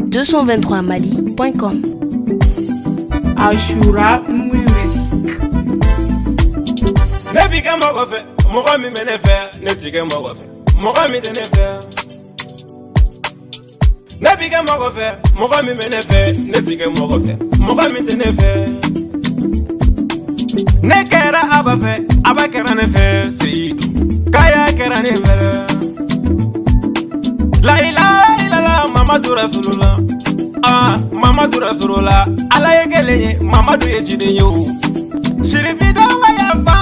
223mali.com. Ashura music. Nebika mogofe, mogomi menefe, netike mogofe, mogomi tenefe. Nebika mogofe, mogomi menefe, netike mogofe, mogomi tenefe. Nekera abafe, abakera nefe, seidu, kaya kera nefe. La ilaha illallah, Muhammadu Rasulullah. Ah, Muhammadu Rasulullah. Ala yegeleye, Muhammadu yejideyo. Shirifido wayafa.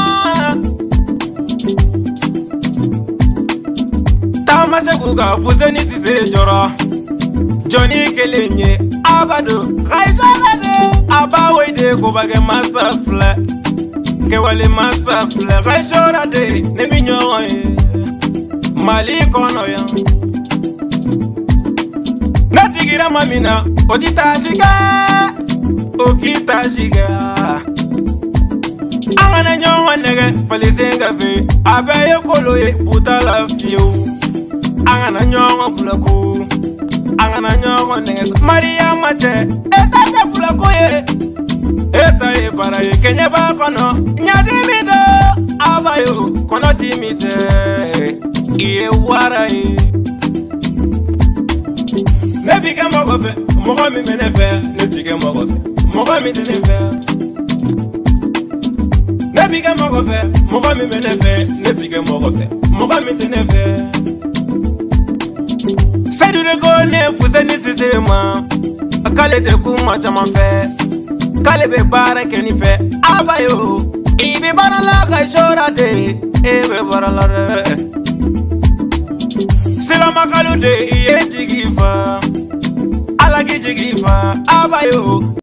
Tamase kuga fuzeni sise jora. Johnny kelenye abado. Raijolade abawede kubage masafle. Kewale masafle. Raijolade neminyoye. Mali kono ya. Natigira mamina odita shiga okita shiga angana nyonwa nege falisenga fe abeye koloye butala fiu angana nyonwa bulaku angana nyonwa nege Maria mache eta te bulaku ye eta ye para ye kenye ba kono nyadimido abayo kono dimite iye wara ye Nebika mogofe, mogomi menefe, netike mogofe, mogomi tenefe. Nebika mogofe, mogomi menefe, netike mogofe, mogomi tenefe. Saidu de gone fuzeni sisema, akale de kuma jamafe, kale be bara kenife, abayo, ibe barala kashora de, ibe barala de. Sila makalu de iye jigifa. Alagi jigifa abayo